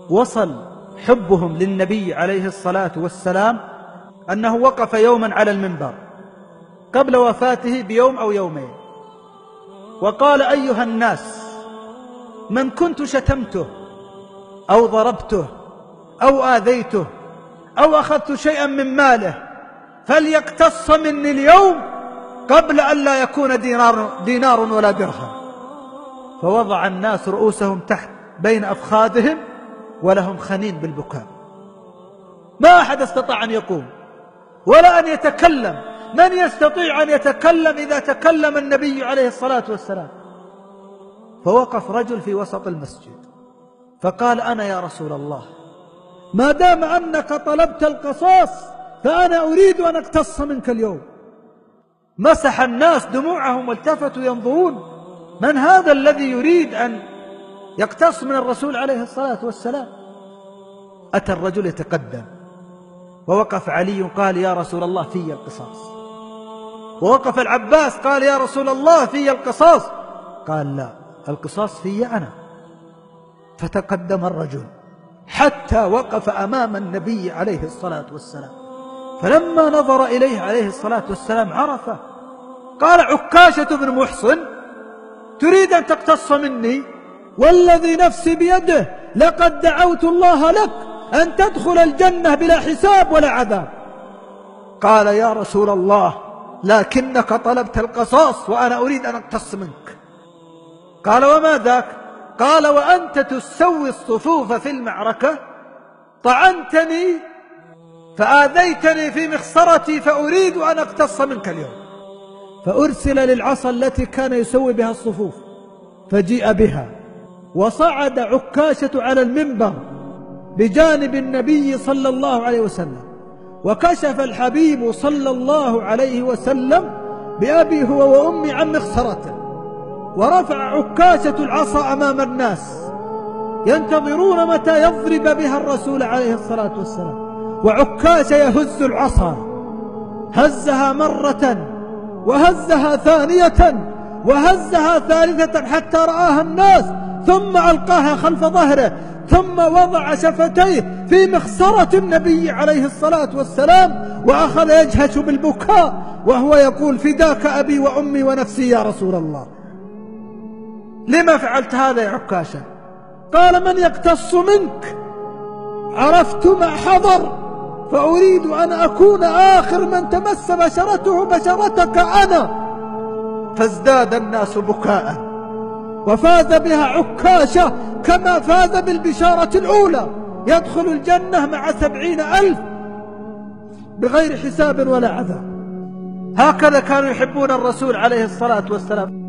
وصل حبهم للنبي عليه الصلاة والسلام أنه وقف يوما على المنبر قبل وفاته بيوم أو يومين وقال: أيها الناس، من كنت شتمته أو ضربته أو آذيته أو أخذت شيئا من ماله فليقتص مني اليوم قبل أن لا يكون دينار ولا درهم. فوضع الناس رؤوسهم تحت بين أفخاذهم ولهم خنين بالبكاء. ما أحد استطاع أن يقوم ولا أن يتكلم. من يستطيع أن يتكلم إذا تكلم النبي عليه الصلاة والسلام؟ فوقف رجل في وسط المسجد فقال: أنا يا رسول الله، ما دام أنك طلبت القصاص فأنا أريد أن أقتص منك اليوم. مسح الناس دموعهم والتفتوا ينظرون: من هذا الذي يريد أن يقتص من الرسول عليه الصلاة والسلام؟ أتى الرجل يتقدم ووقف علي قال: يا رسول الله، في القصاص. ووقف العباس قال: يا رسول الله، في القصاص. قال: لا، القصاص في أنا. فتقدم الرجل حتى وقف أمام النبي عليه الصلاة والسلام، فلما نظر إليه عليه الصلاة والسلام عرفه. قال عكاشة بن محصن: تريد أن تقتص مني؟ والذي نفسي بيده لقد دعوت الله لك أن تدخل الجنة بلا حساب ولا عذاب. قال: يا رسول الله، لكنك طلبت القصاص وأنا أريد أن أقتص منك. قال: وما ذاك؟ قال: وأنت تسوي الصفوف في المعركة طعنتني فآذيتني في مخصرتي فأريد أن أقتص منك اليوم. فأرسل للعصا التي كان يسوي بها الصفوف فجيء بها، وصعد عكاشة على المنبر بجانب النبي صلى الله عليه وسلم، وكشف الحبيب صلى الله عليه وسلم بأبي هو وأمي عن مخصرته، ورفع عكاشة العصا أمام الناس ينتظرون متى يضرب بها الرسول عليه الصلاة والسلام. وعكاشة يهز العصا، هزها مرة وهزها ثانية وهزها ثالثة حتى رآها الناس، ثم ألقاها خلف ظهره، ثم وضع شفتيه في مخصرة النبي عليه الصلاة والسلام وأخذ يجهش بالبكاء وهو يقول: فداك أبي وأمي ونفسي يا رسول الله. لما فعلت هذا يا عكاشة؟ قال: من يقتص منك؟ عرفت ما حضر فأريد أن أكون آخر من تمس بشرته بشرتك أنا. فازداد الناس بكاء، وفاز بها عكاشة كما فاز بالبشارة الأولى، يدخل الجنة مع 70,000 بغير حساب ولا عذاب. هكذا كانوا يحبون الرسول عليه الصلاة والسلام.